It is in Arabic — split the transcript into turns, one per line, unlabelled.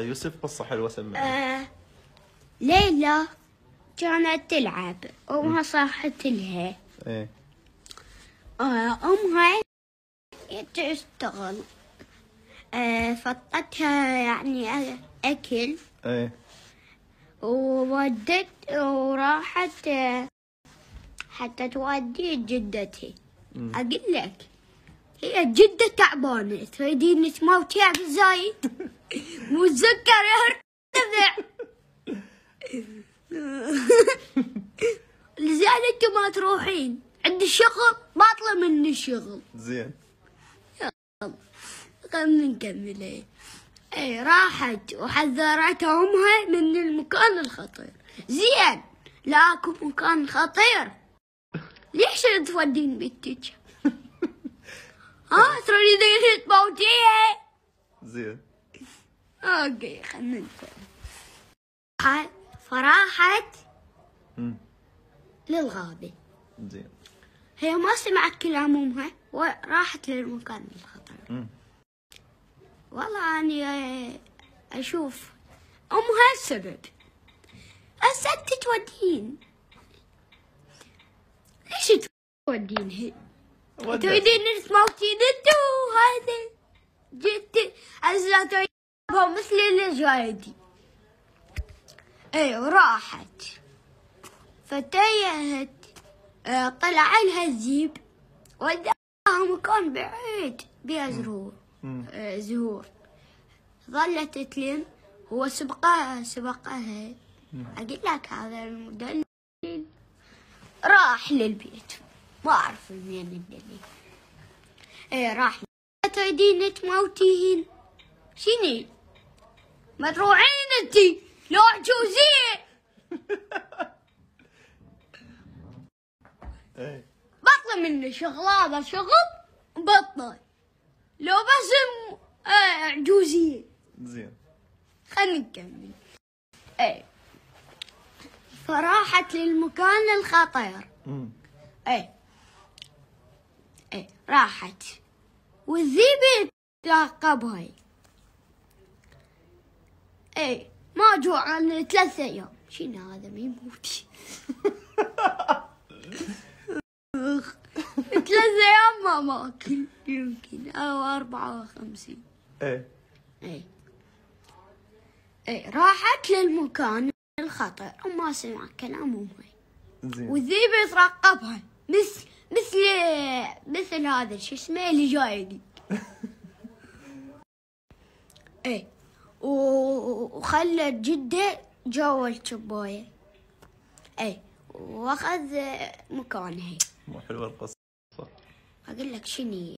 يوسف قصة حلوة سمعني.
ليلى كانت تلعب، أمها صاحت لها.
ايه.
أمها تشتغل، فطتها يعني أكل.
ايه.
وراحت حتى تودي جدتي. أقول لك هي جدة تعبانة، تريدين تموتيها بالزايد والسكر يرتفع. لذلك ما تروحين عند الشغل، باطلة من الشغل.
زين.
خلنا نكمل. ايه راحت وحذرتها امها من المكان الخطير. زين، لاكو مكان خطير، ليش تودين بنتك؟ تريدين تموتيها؟
زين.
اوكي خلنا نكمل. فراحت للغابة.
زين.
هي ما سمعت كلام امها وراحت للمكان الخطير. والله أنا أشوف أمها السبب. هسه أنت تودين، ليش تودينها؟ تريدين تموتين أنت وهذا جدتي هسه تريدها مثل الجايدي. وراحت فتيهت، طلع لها الذيب وداها مكان بعيد بها زهور. ظلت تلم، هو سبقها. أقول لك هذا المدلل راح للبيت، ما أعرف وين الدليل. راح. تريدين تموتيهن؟ شني؟ ما تروحين انتي لو عجوزية. بطل منه شغل، هذا شغل بطل لو بس عجوزية.
زين.
خلينا نكمل. فراحت للمكان الخطير. راحت والذيب تعقبها. ما جوع عن 3 أيام. شنو هذا ما يموت؟ 3 أيام ما أكل يمكن، أو 54. راحت للمكان الخطر وما سمع كلام امها. والذيب يترقبها مثل هذا شو اسمه اللي جايدي. وخلت جده جوا الشبايه. واخذ مكانها.
مو حلوه القصه.
اقول لك شني،